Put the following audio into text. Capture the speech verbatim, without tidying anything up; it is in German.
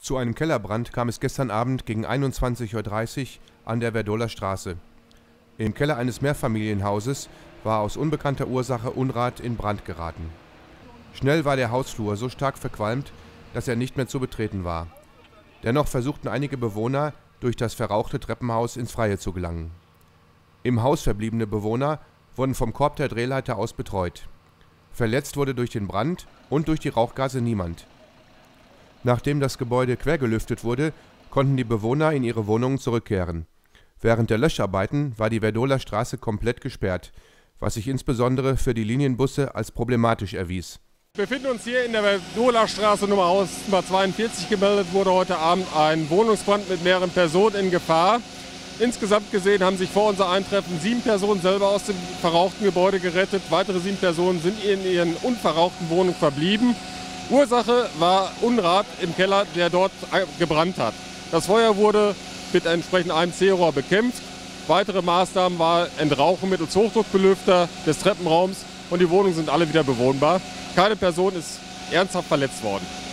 Zu einem Kellerbrand kam es gestern Abend gegen einundzwanzig Uhr dreißig an der Werdohler Straße. Im Keller eines Mehrfamilienhauses war aus unbekannter Ursache Unrat in Brand geraten. Schnell war der Hausflur so stark verqualmt, dass er nicht mehr zu betreten war. Dennoch versuchten einige Bewohner, durch das verrauchte Treppenhaus ins Freie zu gelangen. Im Haus verbliebene Bewohner wurden vom Korb der Drehleiter aus betreut. Verletzt wurde durch den Brand und durch die Rauchgase niemand. Nachdem das Gebäude quergelüftet wurde, konnten die Bewohner in ihre Wohnungen zurückkehren. Während der Löscharbeiten war die Werdohler Straße komplett gesperrt, was sich insbesondere für die Linienbusse als problematisch erwies. Wir befinden uns hier in der Werdohler Straße Nummer Haus Nummer zweiundvierzig. Gemeldet wurde heute Abend ein Wohnungsbrand mit mehreren Personen in Gefahr. Insgesamt gesehen haben sich vor unser Eintreffen sieben Personen selber aus dem verrauchten Gebäude gerettet. Weitere sieben Personen sind in ihren unverrauchten Wohnungen verblieben. Ursache war Unrat im Keller, der dort gebrannt hat. Das Feuer wurde mit entsprechend einem C-Rohr bekämpft. Weitere Maßnahmen war Entrauchen mittels Hochdruckbelüfter des Treppenraums und die Wohnungen sind alle wieder bewohnbar. Keine Person ist ernsthaft verletzt worden.